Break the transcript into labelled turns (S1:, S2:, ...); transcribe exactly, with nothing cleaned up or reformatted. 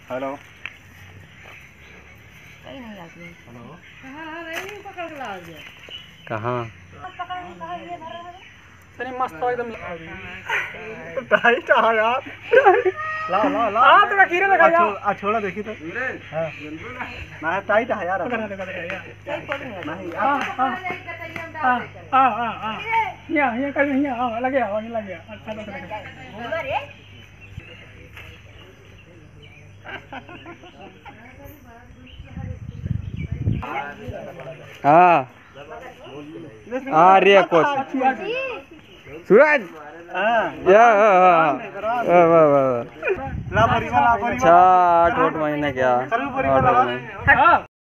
S1: Hello
S2: कहीं नहीं आती है।
S1: हेलो
S2: हाँ नहीं पकड़ के ला दिया।
S3: कहाँ
S2: पकड़ के कहाँ ये धरा है?
S1: तने मस्त एकदम टाइट आ यार। ला ला ला हां तो खीरे लगा यार। आ छोड़ा देखी तो हां ना टाइट है यार। पकड़ लगा यार नहीं हां हां हां हां हां यहां यहां कर यहां हां लगे हां लग गया। अच्छा तो
S2: घूमा रे।
S3: हाँ आ रही है कुछ सूरज या अच्छा आठ महीने क्या